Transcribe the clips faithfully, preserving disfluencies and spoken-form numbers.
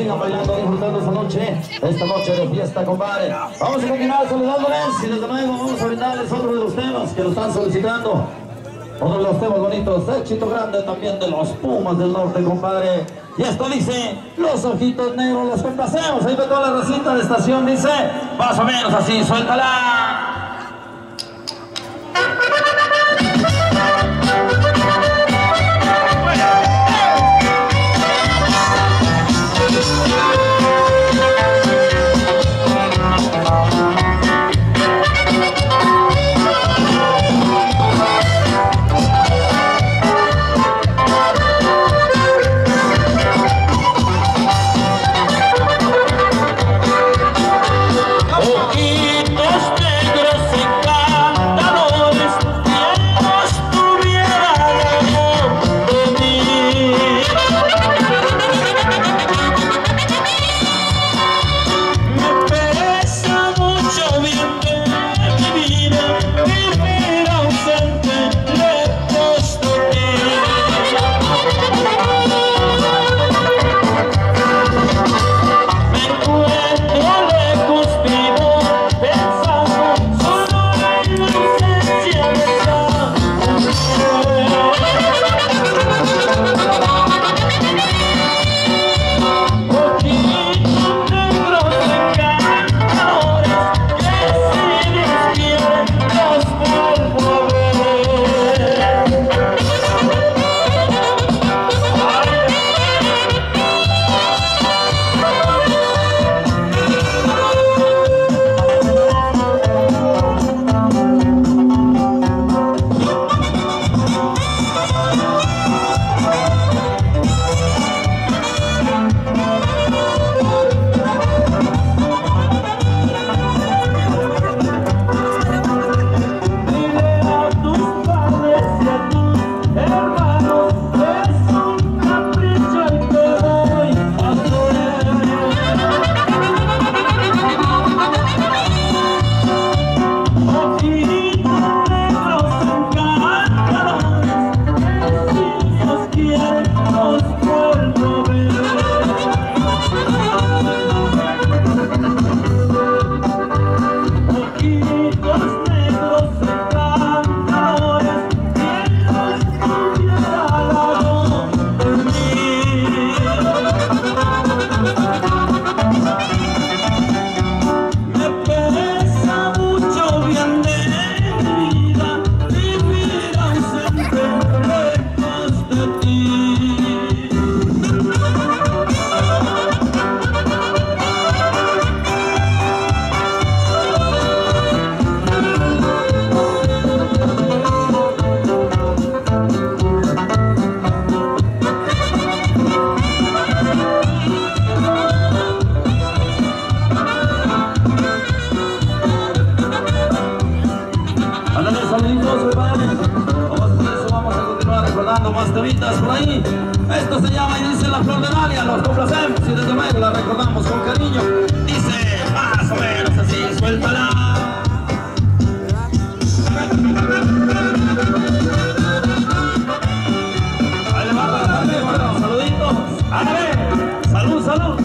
sigan bailando, disfrutando esta noche, esta noche de fiesta, compadre. Vamos a continuar saludándoles y desde luego vamos a brindarles otro de los temas que lo están solicitando. Otro de los temas bonitos, éxito grande también de los Pumas del Norte, compadre. Y esto dice, los ojitos negros los complacemos. Ahí ve toda la racita de estación, dice, más o menos así, suéltala. Más temitas por ahí. Esto se llama y dice La Flor de Dalia. Los complacemos y desde luego la recordamos con cariño. Dice más o menos así, suéltala. Ahí le va para darle, bueno, saluditos. A ver, salud, salud.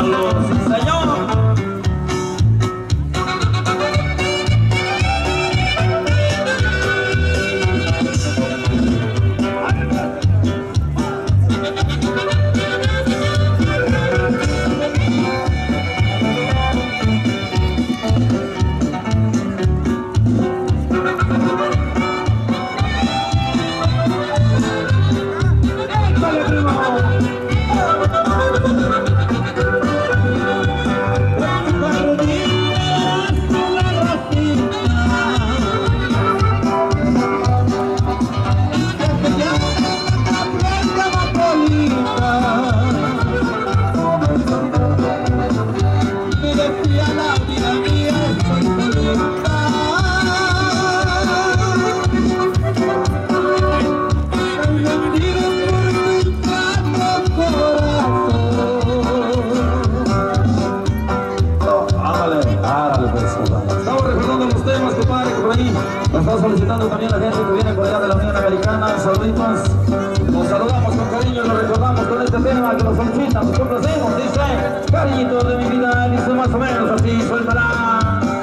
Saludos, sí señor. Estamos solicitando también a la gente que viene por allá de la Unión Americana. Saluditos. Los saludamos con cariño y los recordamos con este tema que nos solicitan. Nos complacemos, dice, cariñito de mi vida, dice más o menos así, suéltala.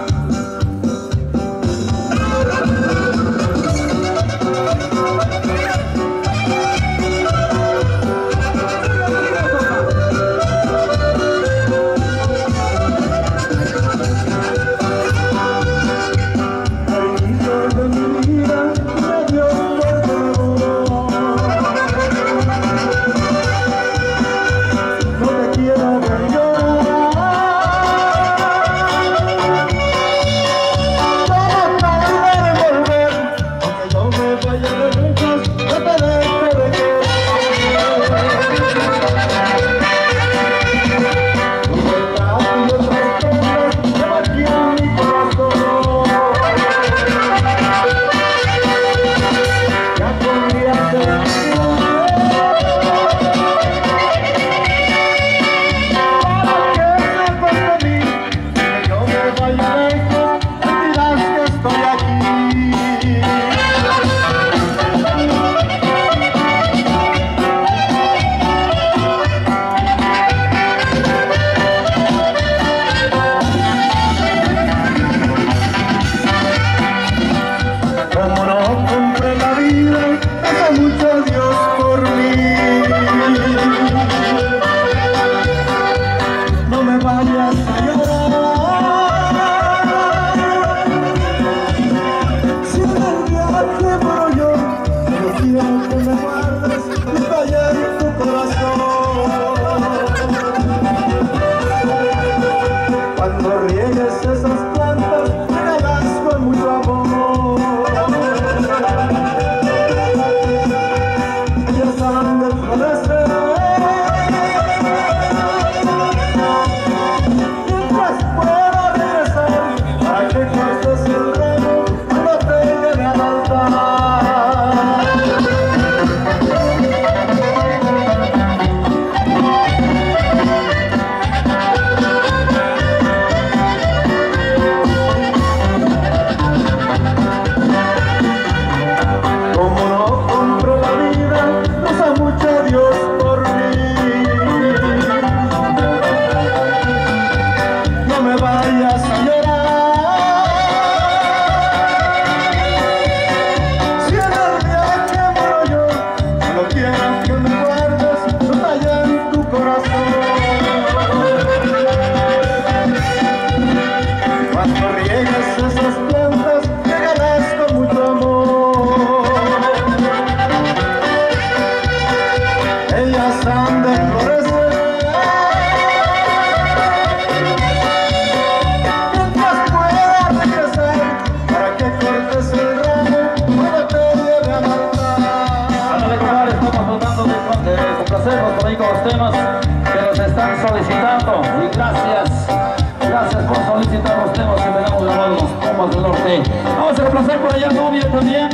Temas que nos están solicitando y gracias, gracias por solicitar los temas que tenemos grabados los Pumas del Norte. Vamos a complacer por allá novia también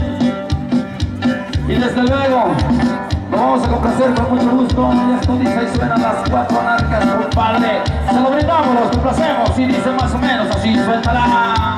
y desde luego lo vamos a complacer con mucho gusto y esto dice y suenan las cuatro anarcas, compadre. Se lo brindamos, los complacemos y dice más o menos así, suéltala.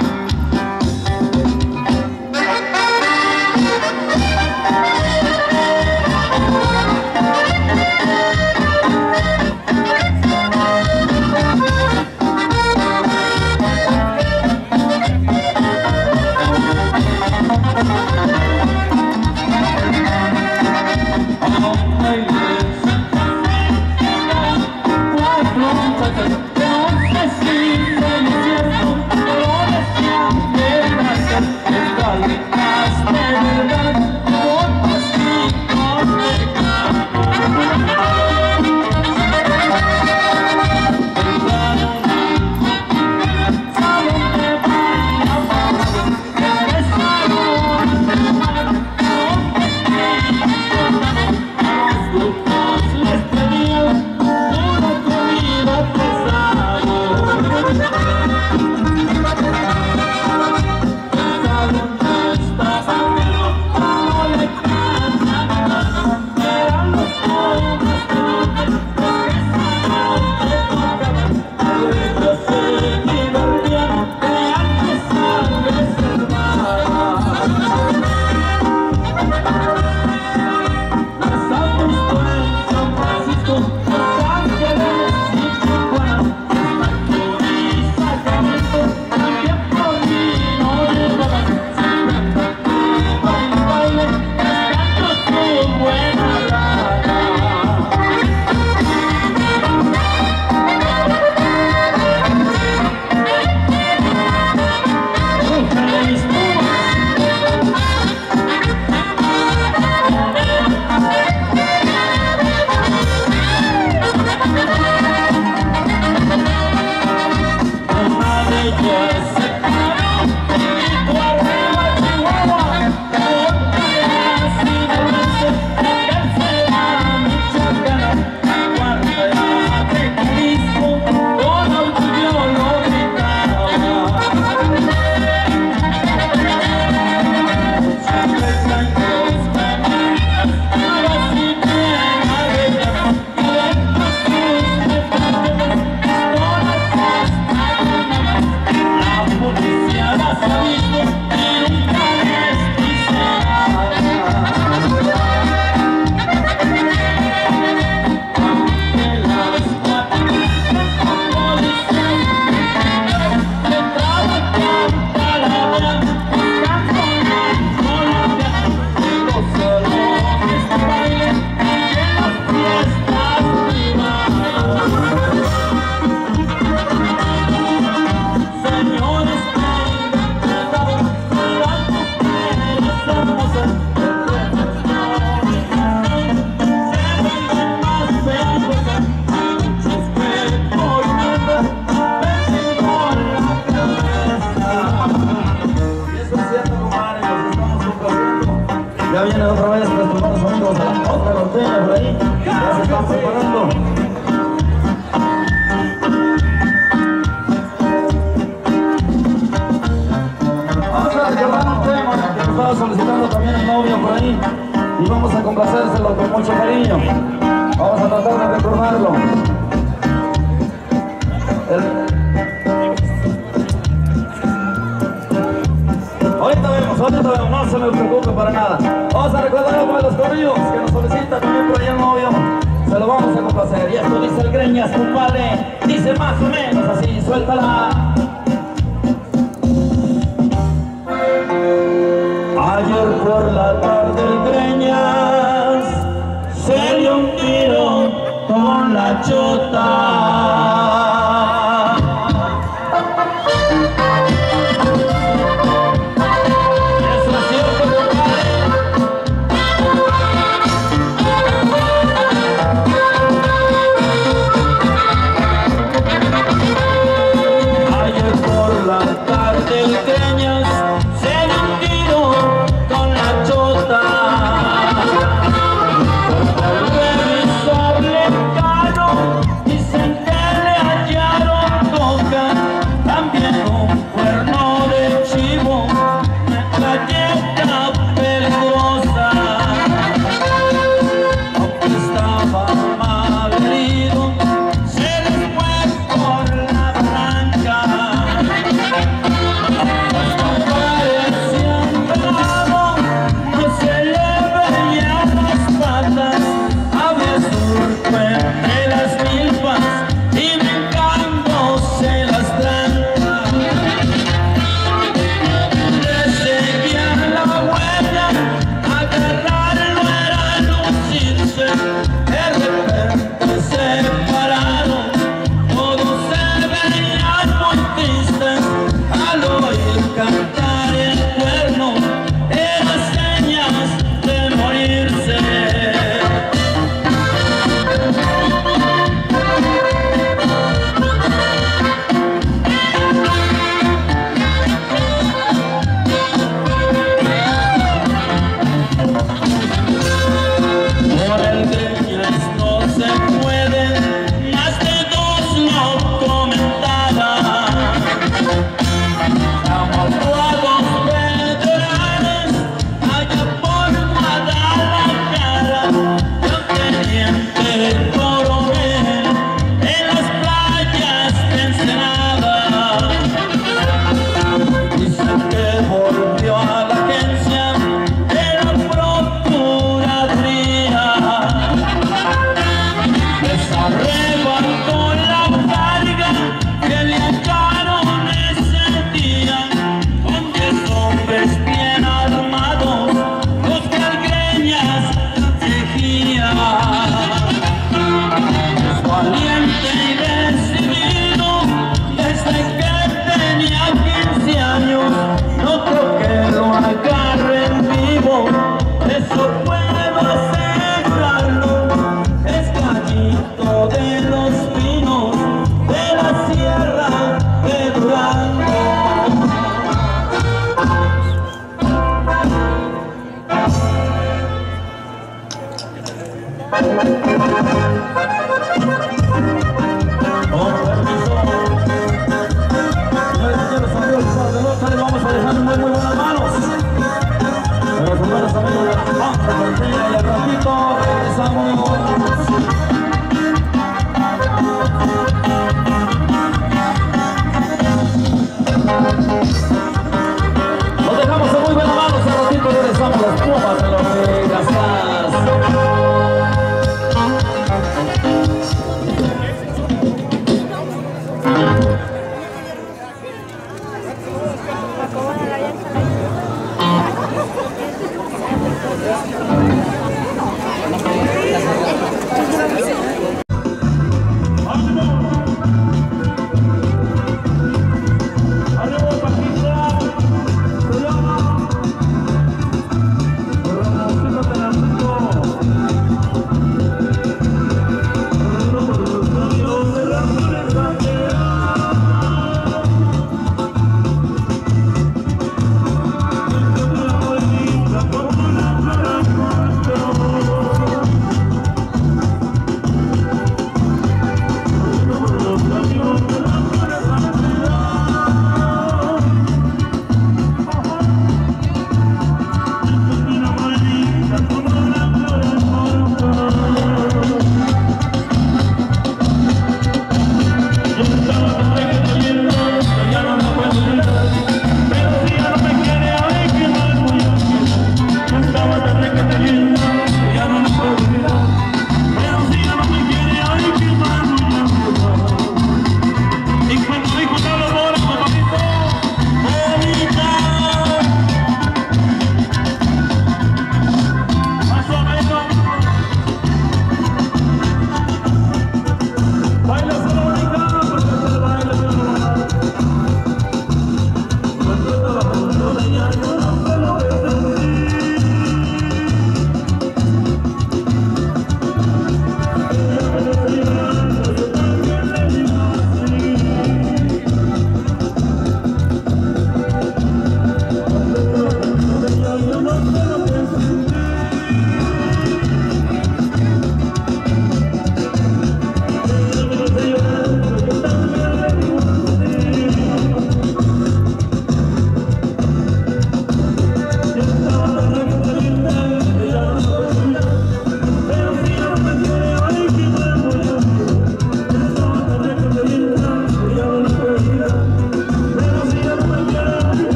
está solicitando también el novio por ahí y vamos a complacérselo con mucho cariño. Vamos a tratar de recordarlo. El... Ahorita vemos, ahorita vemos, no se me preocupe para nada. Vamos a recordar algo de los corridos que nos solicita también por ahí el novio. Se lo vamos a complacer. Y esto dice el Greñas, compadre. Dice más o menos así, suéltala. Ayer por la tarde el Greñas se dio un tiro con la chota.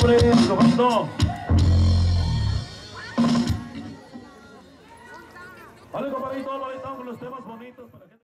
sobre, Roberto. Vale, compadrito, ahí estamos con los temas bonitos.